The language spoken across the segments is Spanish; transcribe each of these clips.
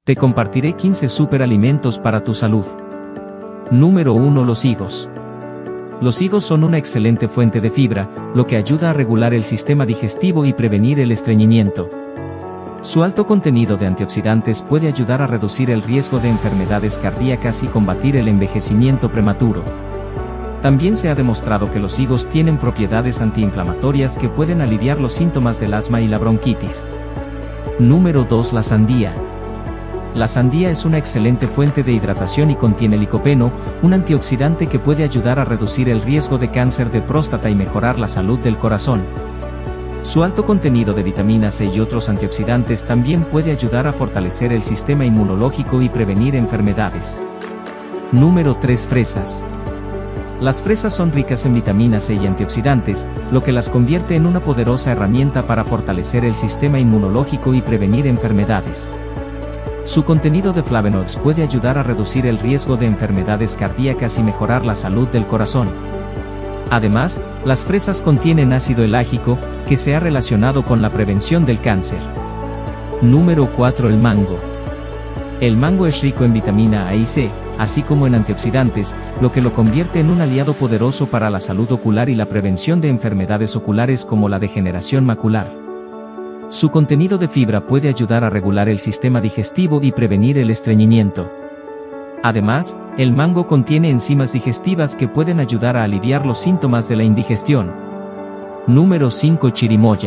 Te compartiré 15 superalimentos para tu salud. Número 1. Los higos. Los higos son una excelente fuente de fibra, lo que ayuda a regular el sistema digestivo y prevenir el estreñimiento. Su alto contenido de antioxidantes puede ayudar a reducir el riesgo de enfermedades cardíacas y combatir el envejecimiento prematuro. También se ha demostrado que los higos tienen propiedades antiinflamatorias que pueden aliviar los síntomas del asma y la bronquitis. Número 2. La sandía. La sandía es una excelente fuente de hidratación y contiene licopeno, un antioxidante que puede ayudar a reducir el riesgo de cáncer de próstata y mejorar la salud del corazón. Su alto contenido de vitamina C y otros antioxidantes también puede ayudar a fortalecer el sistema inmunológico y prevenir enfermedades. Número 3. Fresas. Las fresas son ricas en vitamina C y antioxidantes, lo que las convierte en una poderosa herramienta para fortalecer el sistema inmunológico y prevenir enfermedades. Su contenido de flavonoides puede ayudar a reducir el riesgo de enfermedades cardíacas y mejorar la salud del corazón. Además, las fresas contienen ácido elágico, que se ha relacionado con la prevención del cáncer. Número 4. El mango. El mango es rico en vitamina A y C, así como en antioxidantes, lo que lo convierte en un aliado poderoso para la salud ocular y la prevención de enfermedades oculares como la degeneración macular. Su contenido de fibra puede ayudar a regular el sistema digestivo y prevenir el estreñimiento. Además, el mango contiene enzimas digestivas que pueden ayudar a aliviar los síntomas de la indigestión. Número 5. Chirimoya.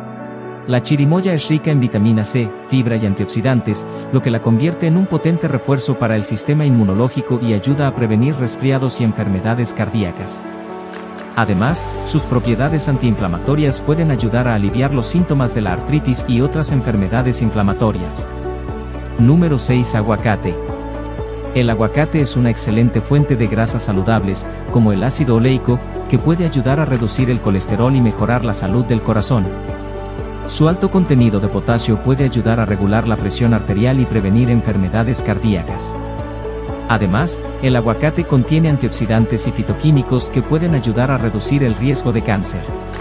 La chirimoya es rica en vitamina C, fibra y antioxidantes, lo que la convierte en un potente refuerzo para el sistema inmunológico y ayuda a prevenir resfriados y enfermedades cardíacas. Además, sus propiedades antiinflamatorias pueden ayudar a aliviar los síntomas de la artritis y otras enfermedades inflamatorias. Número 6. Aguacate. El aguacate es una excelente fuente de grasas saludables, como el ácido oleico, que puede ayudar a reducir el colesterol y mejorar la salud del corazón. Su alto contenido de potasio puede ayudar a regular la presión arterial y prevenir enfermedades cardíacas. Además, el aguacate contiene antioxidantes y fitoquímicos que pueden ayudar a reducir el riesgo de cáncer.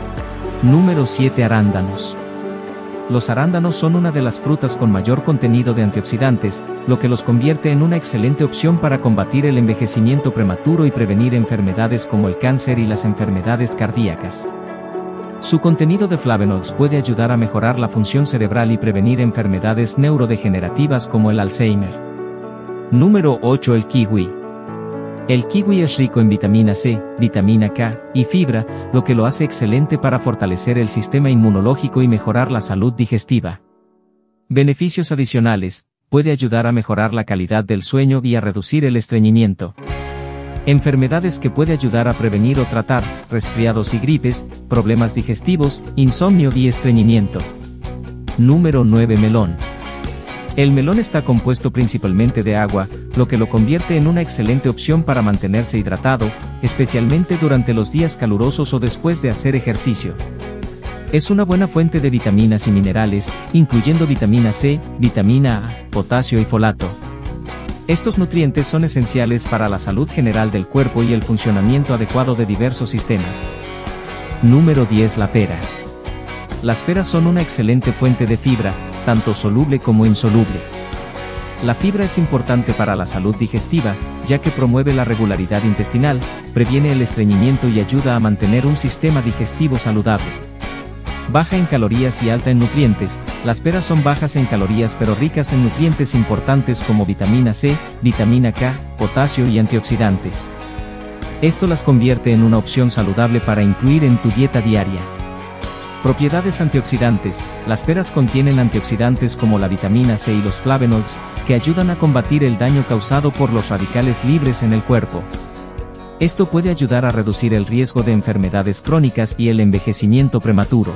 Número 7. Arándanos. Los arándanos son una de las frutas con mayor contenido de antioxidantes, lo que los convierte en una excelente opción para combatir el envejecimiento prematuro y prevenir enfermedades como el cáncer y las enfermedades cardíacas. Su contenido de flavonoides puede ayudar a mejorar la función cerebral y prevenir enfermedades neurodegenerativas como el Alzheimer. Número 8. El kiwi. El kiwi es rico en vitamina C, vitamina K y fibra, lo que lo hace excelente para fortalecer el sistema inmunológico y mejorar la salud digestiva. Beneficios adicionales: puede ayudar a mejorar la calidad del sueño y a reducir el estreñimiento. Enfermedades que puede ayudar a prevenir o tratar: resfriados y gripes, problemas digestivos, insomnio y estreñimiento. Número 9. Melón. El melón está compuesto principalmente de agua, lo que lo convierte en una excelente opción para mantenerse hidratado, especialmente durante los días calurosos o después de hacer ejercicio. Es una buena fuente de vitaminas y minerales, incluyendo vitamina C, vitamina A, potasio y folato. Estos nutrientes son esenciales para la salud general del cuerpo y el funcionamiento adecuado de diversos sistemas. Número 10. La pera. Las peras son una excelente fuente de fibra, tanto soluble como insoluble. La fibra es importante para la salud digestiva, ya que promueve la regularidad intestinal, previene el estreñimiento y ayuda a mantener un sistema digestivo saludable. Baja en calorías y alta en nutrientes, las peras son bajas en calorías pero ricas en nutrientes importantes como vitamina C, vitamina K, potasio y antioxidantes. Esto las convierte en una opción saludable para incluir en tu dieta diaria. Propiedades antioxidantes: las peras contienen antioxidantes como la vitamina C y los flavonoides, que ayudan a combatir el daño causado por los radicales libres en el cuerpo. Esto puede ayudar a reducir el riesgo de enfermedades crónicas y el envejecimiento prematuro.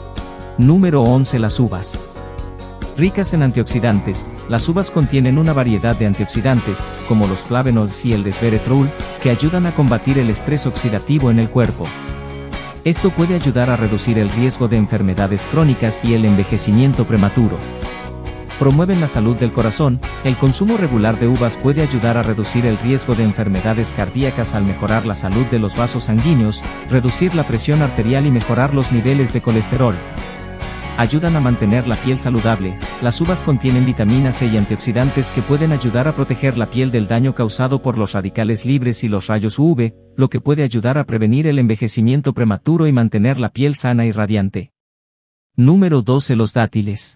Número 11. Las uvas. Ricas en antioxidantes, las uvas contienen una variedad de antioxidantes, como los flavonoides y el resveratrol, que ayudan a combatir el estrés oxidativo en el cuerpo. Esto puede ayudar a reducir el riesgo de enfermedades crónicas y el envejecimiento prematuro. Promueven la salud del corazón. El consumo regular de uvas puede ayudar a reducir el riesgo de enfermedades cardíacas al mejorar la salud de los vasos sanguíneos, reducir la presión arterial y mejorar los niveles de colesterol. Ayudan a mantener la piel saludable. Las uvas contienen vitamina C y antioxidantes que pueden ayudar a proteger la piel del daño causado por los radicales libres y los rayos UV, lo que puede ayudar a prevenir el envejecimiento prematuro y mantener la piel sana y radiante. Número 12. Los dátiles.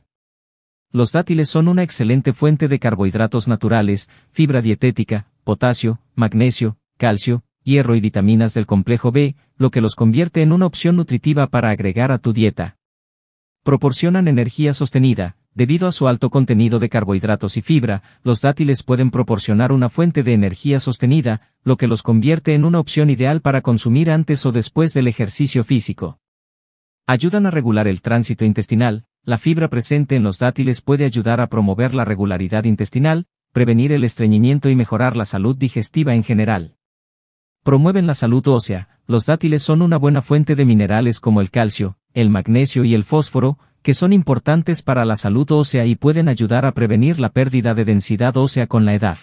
Los dátiles son una excelente fuente de carbohidratos naturales, fibra dietética, potasio, magnesio, calcio, hierro y vitaminas del complejo B, lo que los convierte en una opción nutritiva para agregar a tu dieta. Proporcionan energía sostenida. Debido a su alto contenido de carbohidratos y fibra, los dátiles pueden proporcionar una fuente de energía sostenida, lo que los convierte en una opción ideal para consumir antes o después del ejercicio físico. Ayudan a regular el tránsito intestinal. La fibra presente en los dátiles puede ayudar a promover la regularidad intestinal, prevenir el estreñimiento y mejorar la salud digestiva en general. Promueven la salud ósea. Los dátiles son una buena fuente de minerales como el calcio, el magnesio y el fósforo, que son importantes para la salud ósea y pueden ayudar a prevenir la pérdida de densidad ósea con la edad.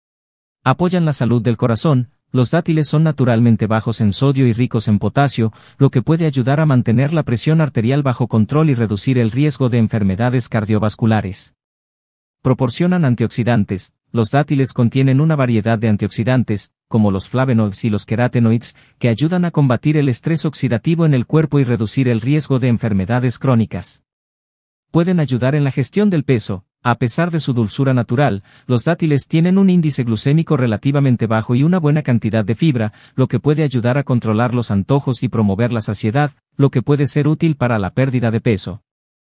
Apoyan la salud del corazón. Los dátiles son naturalmente bajos en sodio y ricos en potasio, lo que puede ayudar a mantener la presión arterial bajo control y reducir el riesgo de enfermedades cardiovasculares. Proporcionan antioxidantes. Los dátiles contienen una variedad de antioxidantes, como los flavonoides y los carotenoides, que ayudan a combatir el estrés oxidativo en el cuerpo y reducir el riesgo de enfermedades crónicas. Pueden ayudar en la gestión del peso. A pesar de su dulzura natural, los dátiles tienen un índice glucémico relativamente bajo y una buena cantidad de fibra, lo que puede ayudar a controlar los antojos y promover la saciedad, lo que puede ser útil para la pérdida de peso.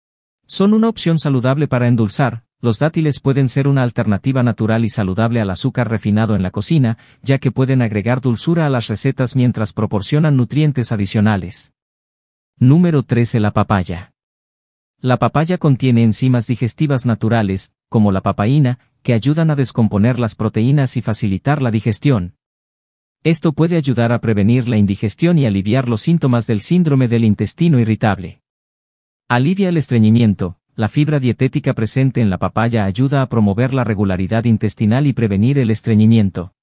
Son una opción saludable para endulzar. Los dátiles pueden ser una alternativa natural y saludable al azúcar refinado en la cocina, ya que pueden agregar dulzura a las recetas mientras proporcionan nutrientes adicionales. Número 13. La papaya. La papaya contiene enzimas digestivas naturales, como la papaína, que ayudan a descomponer las proteínas y facilitar la digestión. Esto puede ayudar a prevenir la indigestión y aliviar los síntomas del síndrome del intestino irritable. Alivia el estreñimiento. La fibra dietética presente en la papaya ayuda a promover la regularidad intestinal y prevenir el estreñimiento.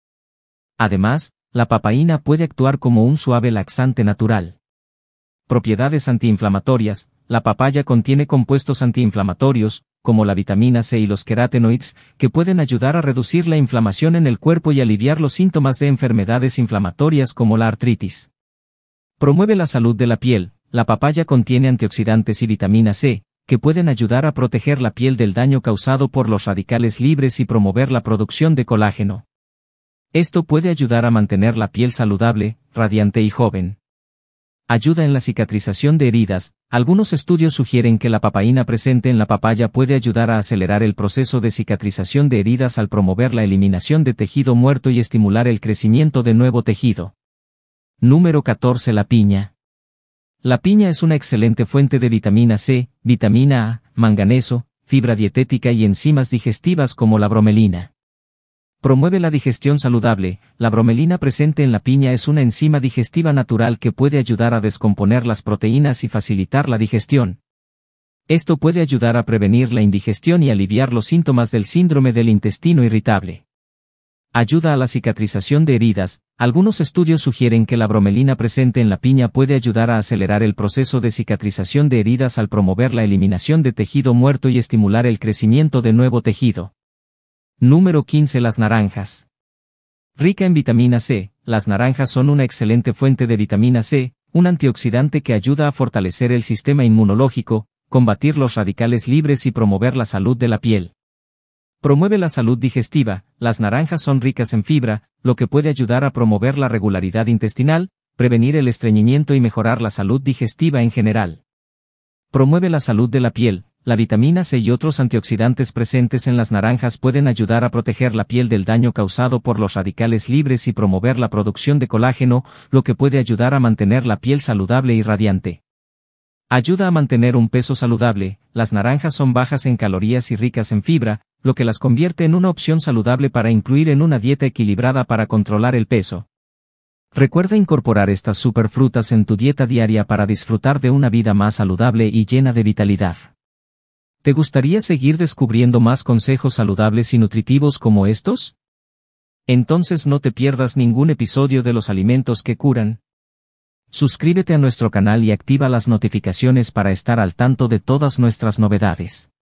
Además, la papaína puede actuar como un suave laxante natural. Propiedades antiinflamatorias. La papaya contiene compuestos antiinflamatorios, como la vitamina C y los carotenoides, que pueden ayudar a reducir la inflamación en el cuerpo y aliviar los síntomas de enfermedades inflamatorias como la artritis. Promueve la salud de la piel. La papaya contiene antioxidantes y vitamina C, que pueden ayudar a proteger la piel del daño causado por los radicales libres y promover la producción de colágeno. Esto puede ayudar a mantener la piel saludable, radiante y joven. Ayuda en la cicatrización de heridas. Algunos estudios sugieren que la papaína presente en la papaya puede ayudar a acelerar el proceso de cicatrización de heridas al promover la eliminación de tejido muerto y estimular el crecimiento de nuevo tejido. Número 14. La piña. La piña es una excelente fuente de vitamina C, vitamina A, manganeso, fibra dietética y enzimas digestivas como la bromelina. Promueve la digestión saludable. La bromelina presente en la piña es una enzima digestiva natural que puede ayudar a descomponer las proteínas y facilitar la digestión. Esto puede ayudar a prevenir la indigestión y aliviar los síntomas del síndrome del intestino irritable. Ayuda a la cicatrización de heridas. Algunos estudios sugieren que la bromelina presente en la piña puede ayudar a acelerar el proceso de cicatrización de heridas al promover la eliminación de tejido muerto y estimular el crecimiento de nuevo tejido. Número 15. Las naranjas. Rica en vitamina C, las naranjas son una excelente fuente de vitamina C, un antioxidante que ayuda a fortalecer el sistema inmunológico, combatir los radicales libres y promover la salud de la piel. Promueve la salud digestiva. Las naranjas son ricas en fibra, lo que puede ayudar a promover la regularidad intestinal, prevenir el estreñimiento y mejorar la salud digestiva en general. Promueve la salud de la piel. La vitamina C y otros antioxidantes presentes en las naranjas pueden ayudar a proteger la piel del daño causado por los radicales libres y promover la producción de colágeno, lo que puede ayudar a mantener la piel saludable y radiante. Ayuda a mantener un peso saludable. Las naranjas son bajas en calorías y ricas en fibra, lo que las convierte en una opción saludable para incluir en una dieta equilibrada para controlar el peso. Recuerda incorporar estas superfrutas en tu dieta diaria para disfrutar de una vida más saludable y llena de vitalidad. ¿Te gustaría seguir descubriendo más consejos saludables y nutritivos como estos? Entonces no te pierdas ningún episodio de Los Alimentos que Curan. Suscríbete a nuestro canal y activa las notificaciones para estar al tanto de todas nuestras novedades.